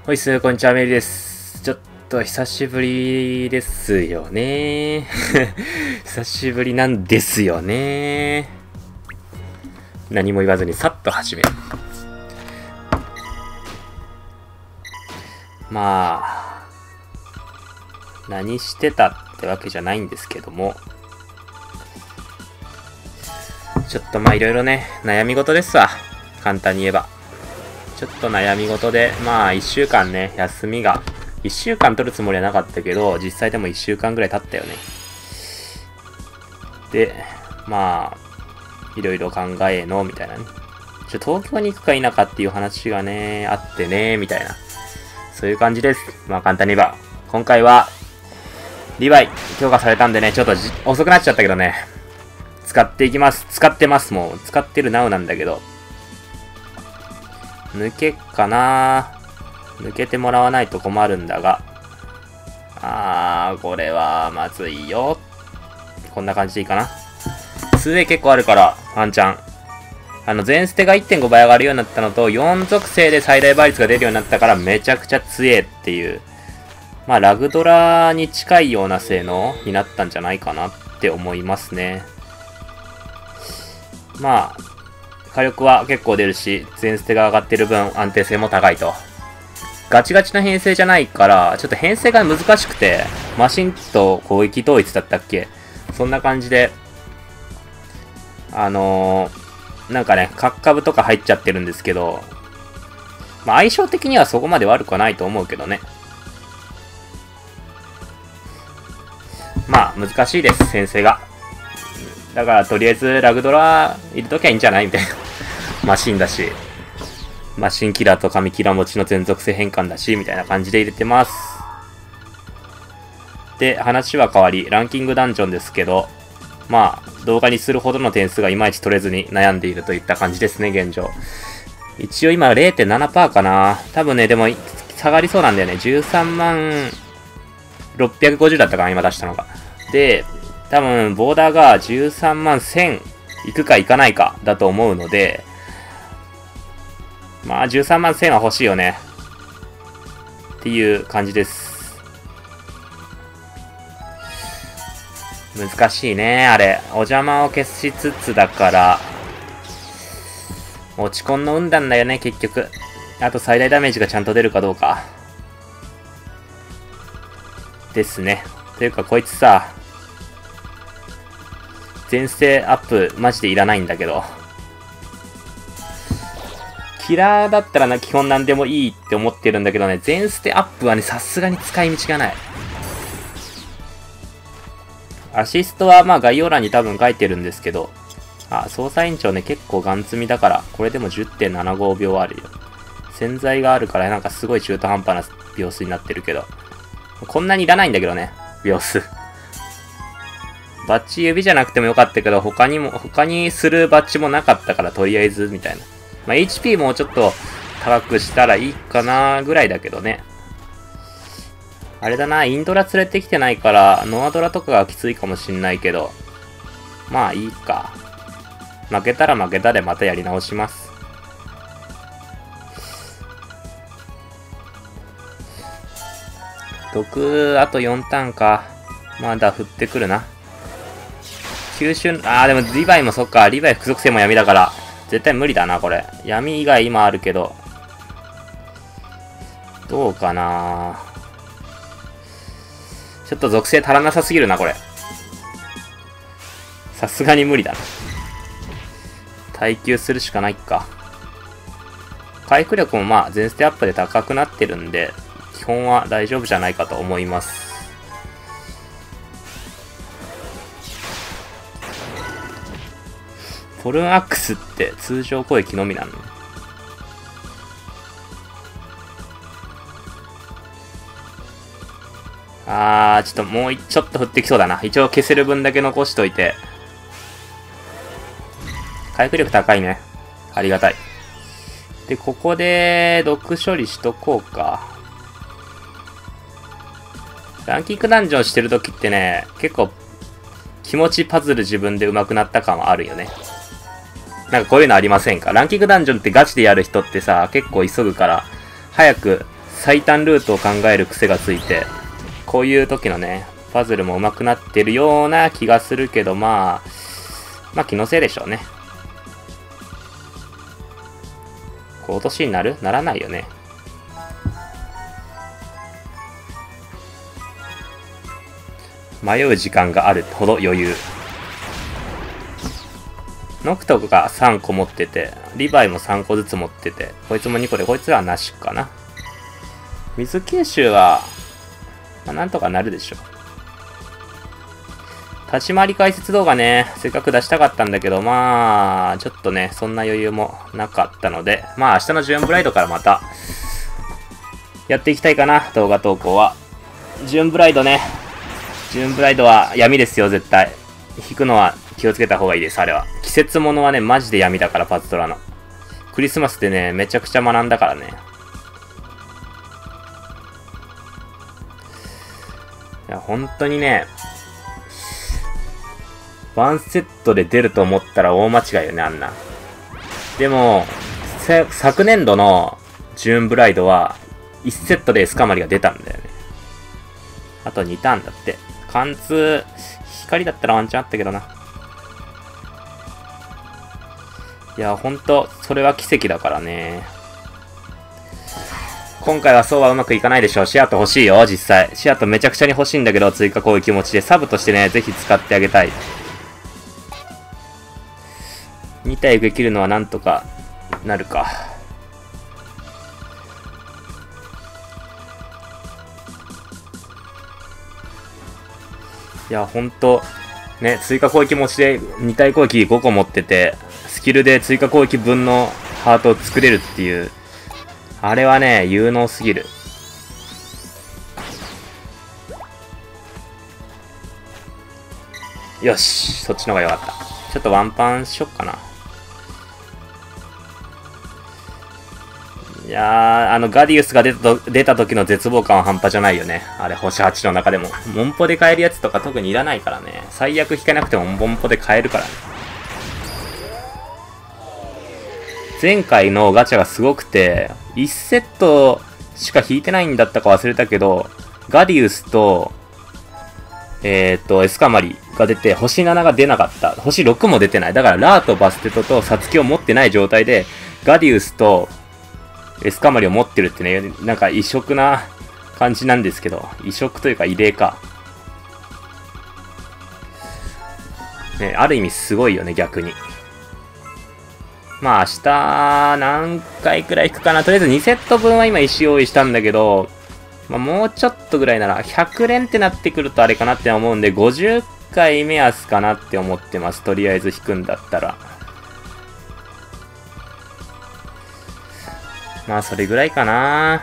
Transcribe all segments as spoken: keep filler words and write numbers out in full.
ほいっす、こんにちは、メリです。ちょっと久しぶりですよね。久しぶりなんですよね。何も言わずにさっと始める。まあ、何してたってわけじゃないんですけども、ちょっとまあいろいろね、悩み事ですわ。簡単に言えば。ちょっと悩み事で、まあいっしゅうかんね、休みが、いっしゅうかん取るつもりはなかったけど、実際でもいっしゅうかんぐらい経ったよね。で、まあ、いろいろ考えの、みたいなね。ちょ、東京に行くか否かっていう話がね、あってね、みたいな。そういう感じです。まあ簡単に言えば。今回は、リヴァイ、強化されたんでね、ちょっとじ遅くなっちゃったけどね。使っていきます。使ってます、もう。使ってるなおなんだけど。抜けかな抜けてもらわないと困るんだが。あー、これはまずいよ。こんな感じでいいかな。ツーエー 結構あるから、ワンチャン。あの、全捨てが いってんご 倍上がるようになったのと、よん属性で最大倍率が出るようになったからめちゃくちゃ強えっていう。まあ、ラグドラに近いような性能になったんじゃないかなって思いますね。まあ、火力は結構出るし、全捨てが上がってる分安定性も高いと。ガチガチな編成じゃないから、ちょっと編成が難しくて、マシンと攻撃統一だったっけ？そんな感じで、あのー、なんかね、角株とか入っちゃってるんですけど、まあ相性的にはそこまで悪くはないと思うけどね。まあ難しいです、編成が。だからとりあえずラグドラ入れときゃいいんじゃないみたいな。マシンだし、マシンキラーと紙キラー持ちの全属性変換だし、みたいな感じで入れてます。で、話は変わり、ランキングダンジョンですけど、まあ、動画にするほどの点数がいまいち取れずに悩んでいるといった感じですね、現状。一応今 れいてんななパーセント かな。多分ね、でも下がりそうなんだよね。じゅうさんまんろっぴゃくごじゅうだったかな、今出したのが。で、多分、ボーダーがじゅうさんまんせんいくかいかないかだと思うので、まあ、じゅうさんまんせんは欲しいよね。っていう感じです。難しいね、あれ。お邪魔を消しつつだから、落ち込んの運なんだよね、結局。あと最大ダメージがちゃんと出るかどうか。ですね。というか、こいつさ、全捨てアップマジでいらないんだけど。キラーだったらな、基本なんでもいいって思ってるんだけどね、全捨てアップはね、さすがに使い道がない。アシストはまあ概要欄に多分書いてるんですけど、あ、捜査員長ね、結構ガン積みだから、これでも じゅってんななご 秒あるよ。洗剤があるからなんかすごい中途半端な秒数になってるけど、こんなにいらないんだけどね、秒数。バッチ指じゃなくてもよかったけど、他にも、他にするバッチもなかったから、とりあえず、みたいな。まあ、エイチピー もうちょっと高くしたらいいかなぐらいだけどね。あれだな、インドラ連れてきてないから、ノアドラとかがきついかもしんないけど、まあいいか。負けたら負けたでまたやり直します。毒、あとよんターンか。まだ振ってくるな。吸収、あーでもリヴァイもそっか、リヴァイ副属性も闇だから、絶対無理だな、これ。闇以外今あるけど。どうかな。ちょっと属性足らなさすぎるな、これ。さすがに無理だな。耐久するしかないか。回復力もまあ、全捨てアップで高くなってるんで、基本は大丈夫じゃないかと思います。フォルンアックスって通常攻撃のみなの？あー、ちょっともうちょっと振ってきそうだな。一応消せる分だけ残しといて。回復力高いね。ありがたい。で、ここで毒処理しとこうか。ランキングダンジョンしてるときってね、結構気持ちパズル自分で上手くなった感はあるよね。なんかこういうのありませんか？ランキングダンジョンってガチでやる人ってさ、結構急ぐから、早く最短ルートを考える癖がついて、こういう時のね、パズルも上手くなってるような気がするけど、まあ、まあ気のせいでしょうね。こう落としになる？ならないよね。迷う時間があるほど余裕。ノクトがさんこ持ってて、リヴァイもさんこずつ持ってて、こいつもにこで、こいつらはなしかな。水吸収は、まあ、なんとかなるでしょう。立ち回り解説動画ね、せっかく出したかったんだけど、まあ、ちょっとね、そんな余裕もなかったので、まあ明日のジューンブライドからまた、やっていきたいかな、動画投稿は。ジューンブライドね、ジューンブライドは闇ですよ、絶対。引くのは気をつけた方がいいです、あれは。季節物はね、マジで闇だから、パズドラの。クリスマスでね、めちゃくちゃ学んだからね。いや、本当にね、ワンセットで出ると思ったら大間違いよね、あんな。でも、昨年度のジューンブライドは、いちセットでエスカマリが出たんだよね。あとにターンだって。貫通、光だったらワンチャンあったけどな。いや、ほんと、それは奇跡だからね。今回はそうはうまくいかないでしょう。シアト欲しいよ、実際。シアトめちゃくちゃに欲しいんだけど、追加攻撃持ちで、サブとしてね、ぜひ使ってあげたい。に体受け切るのはなんとかなるか。いや、ほんと、ね、追加攻撃持ちでに体攻撃ごこ持ってて、スキルで追加攻撃分のハートを作れるっていう、あれはね、有能すぎる。よし、そっちの方が良かった。ちょっとワンパンしよっかな。いやー、あの、ガディウスが出たと出た時の絶望感は半端じゃないよね。あれ、星はちの中でも。モンポで買えるやつとか特にいらないからね。最悪引かなくてもモンポで買えるからね。前回のガチャがすごくて、いちセットしか引いてないんだったか忘れたけど、ガディウスと、えーっと、エスカマリが出て、星ななが出なかった。星ろくも出てない。だから、ラーとバステトとサツキを持ってない状態で、ガディウスと、エスカマリを持ってるってね、なんか異色な感じなんですけど、異色というか異例か。ね、ある意味すごいよね、逆に。まあ明日、何回くらい行くかな。とりあえずにセット分は今石用意したんだけど、まあもうちょっとぐらいなら、ひゃく連ってなってくるとあれかなって思うんで、ごじゅっかい目安かなって思ってます。とりあえず引くんだったら。まあ、それぐらいかな。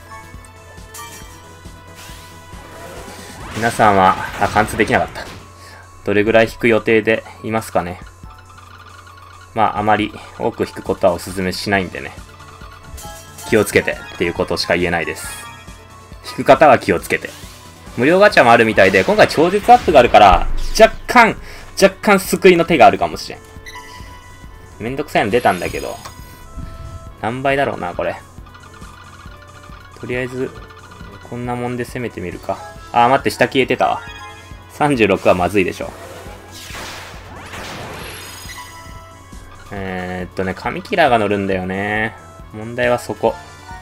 皆さんは、あ、貫通できなかった。どれぐらい引く予定でいますかね。まあ、あまり多く引くことはお勧めしないんでね。気をつけてっていうことしか言えないです。引く方は気をつけて。無料ガチャもあるみたいで、今回超絶アップがあるから、若干、若干救いの手があるかもしれん。めんどくさいの出たんだけど。何倍だろうな、これ。とりあえず、こんなもんで攻めてみるか。あー、待って、下消えてたわ。さんじゅうろくはまずいでしょ。えー、っとね、紙キラーが乗るんだよね。問題はそこ。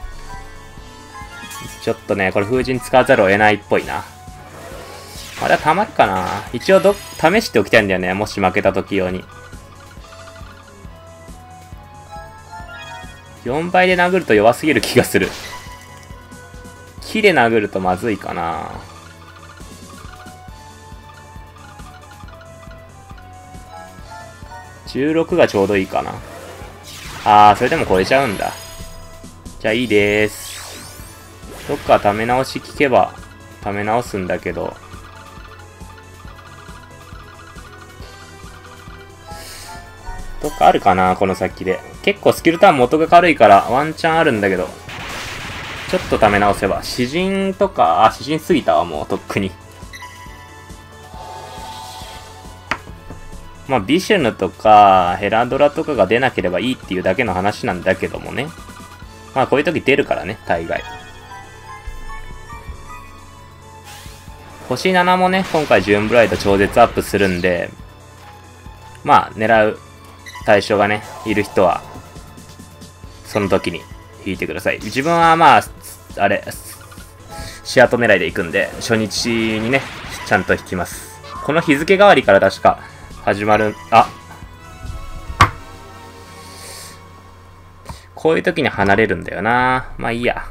ちょっとね、これ風神使わざるを得ないっぽいな。まだたまるかな。一応ど、試しておきたいんだよね。もし負けた時用に。よんばいで殴ると弱すぎる気がする。木で殴るとまずいかな。じゅうろくがちょうどいいかな。あー、それでも超えちゃうんだ。じゃあいいでーす。どっかため直し聞けば、ため直すんだけど。どっかあるかな、この先で。結構スキルターン元が軽いからワンチャンあるんだけど。ちょっとため直せば。詩人とか、あ、詩人過ぎたわ、もう、とっくに。まあ、ビシュヌとか、ヘラドラとかが出なければいいっていうだけの話なんだけどもね。まあ、こういう時出るからね、大概。 星ななもね、今回ジューンブライド超絶アップするんで、まあ、狙う対象がね、いる人は、その時に引いてください。自分はまあ、あれ、シアト狙いで行くんで、初日にね、ちゃんと引きます。この日付変わりから確か始まる、あ、こういう時に離れるんだよな。まあいいや。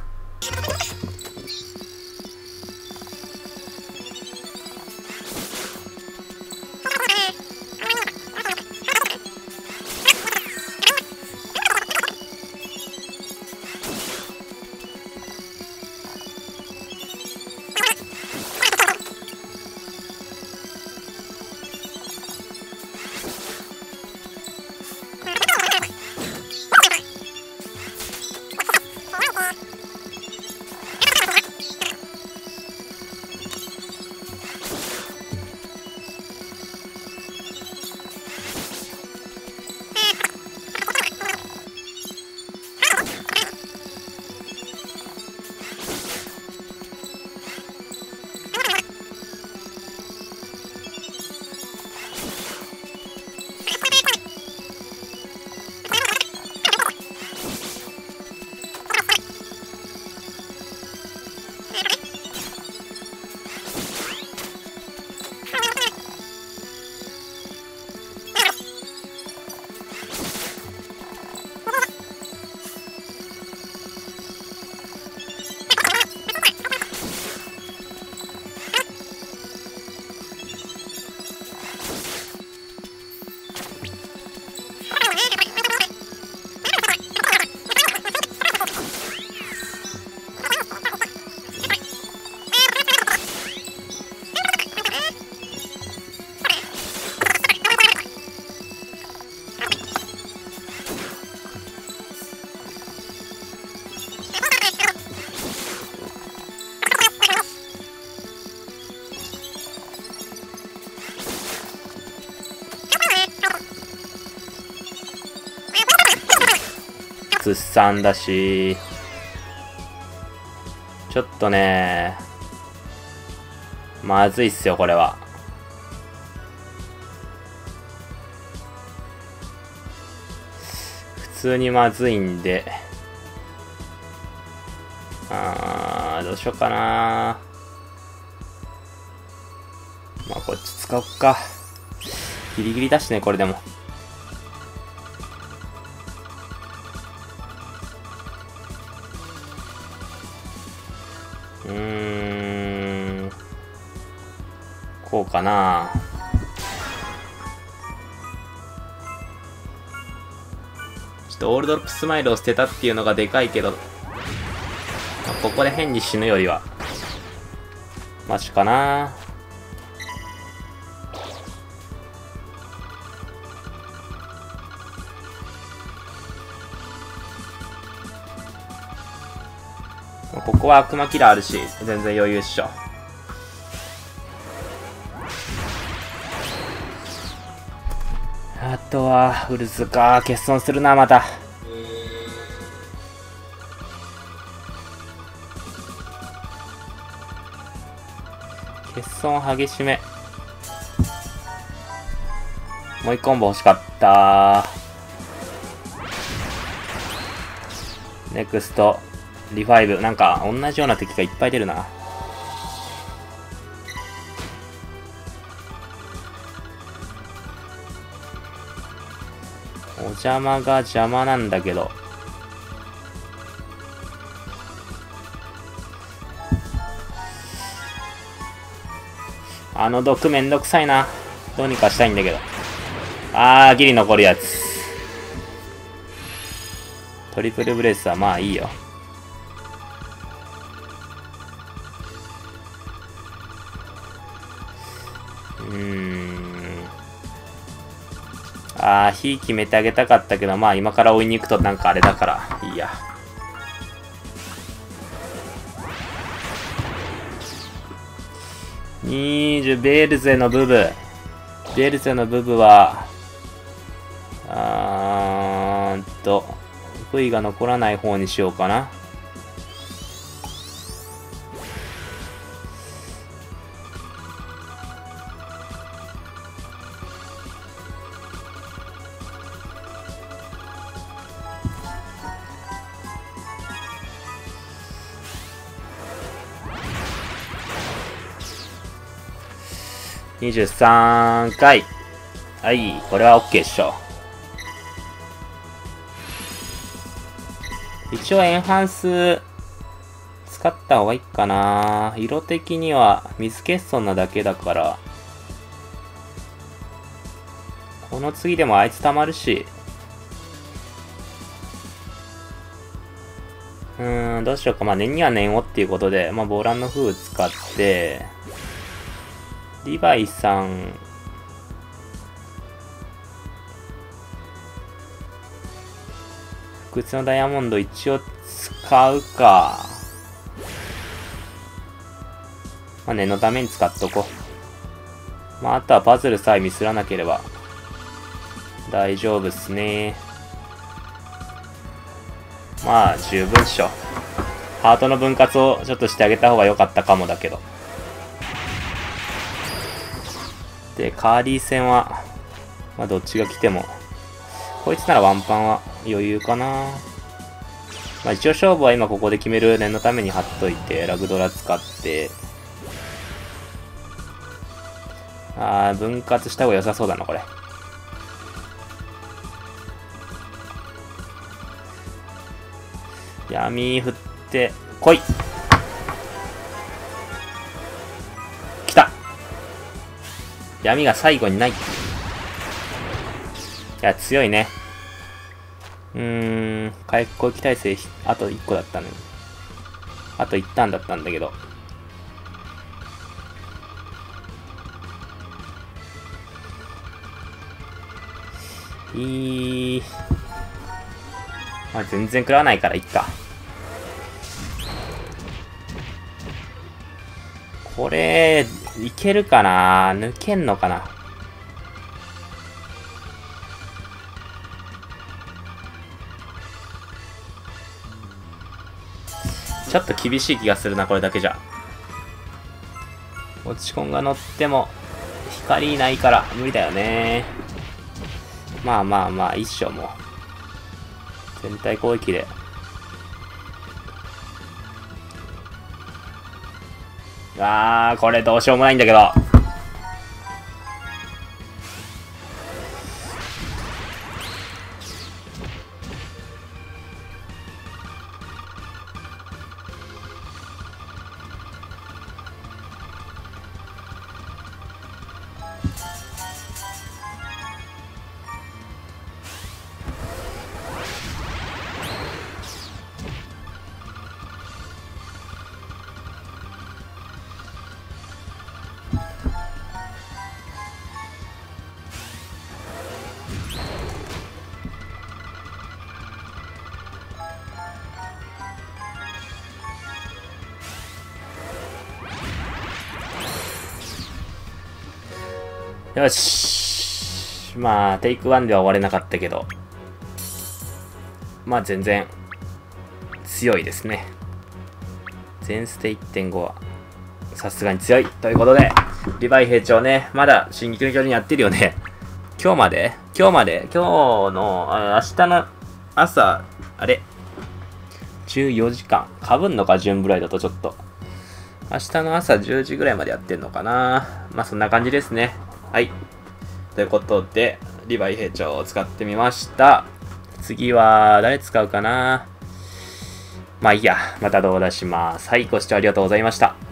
絶賛だし、ちょっとね、まずいっすよ、これは。普通にまずいんで、あー、どうしようかな。まあ、こっち使おっか。ギリギリだしね、これでも。うーん、こうかな。ちょっとオールドロップスマイルを捨てたっていうのがでかいけど、まあ、ここで変に死ぬよりはマシかな。ここは悪魔キラーあるし、全然余裕っしょ。あとは、ウルズか。欠損するな、また。欠損激しめ。もう一コンボ欲しかった。ネクスト。リファイブ。なんか、同じような敵がいっぱい出るな。お邪魔が邪魔なんだけど。あの毒めんどくさいな。どうにかしたいんだけど。あー、ギリ残るやつ。トリプルブレスはまあいいよ。うーん。あー、火決めてあげたかったけど、まあ今から追いに行くとなんかあれだから、いいや。にじゅう、ベールゼのブブ。ベールゼのブブは、あーんと、V が残らない方にしようかな。 にじゅうさんかい。はい、これは OK っしょ。一応エンハンス使った方がいいかな。色的には水欠損なだけだから。この次でもあいつ溜まるし。うーん、どうしようか。まあ念には念をっていうことで、まあボーランの風使って、リヴァイさん、不屈のダイヤモンド一応使うか。まあ念のために使っとこう。まああとはパズルさえミスらなければ大丈夫っすね。まあ十分っしょ。ハートの分割をちょっとしてあげた方が良かったかもだけど。で、カーリー戦は、まあどっちが来ても、こいつならワンパンは余裕かな。まあ一応勝負は今ここで決める念のために貼っといて、ラグドラ使って、あー、分割した方が良さそうだな、これ。闇振って、来い！来た！闇が最後にない。いや、強いね。うーん、回復攻撃耐性、あといっこだったのに。あといちターンだったんだけど。いい。まあ、全然食らわないからいっか。これ、いけるかな？抜けんのかな？ちょっと厳しい気がするな、これだけじゃ。落ち込んが乗っても、光ないから無理だよね。まあまあまあ、一生もう。全体攻撃で。あー、これどうしようもないんだけど。よし。まあ、テイクワンでは終われなかったけど、まあ全然強いですね。全ステ いってんご はさすがに強いということで、リヴァイ兵長ね、まだ進撃の巨人やってるよね。今日まで今日まで今日の、あ、明日の朝、あれじゅうよじかん。かぶんのか、ジュンブライだとちょっと。明日の朝じゅうじぐらいまでやってんのかな。まあそんな感じですね。はい。ということで、リヴァイ兵長を使ってみました。次は、誰使うかな。まあいいや。また動画出します。はい、ご視聴ありがとうございました。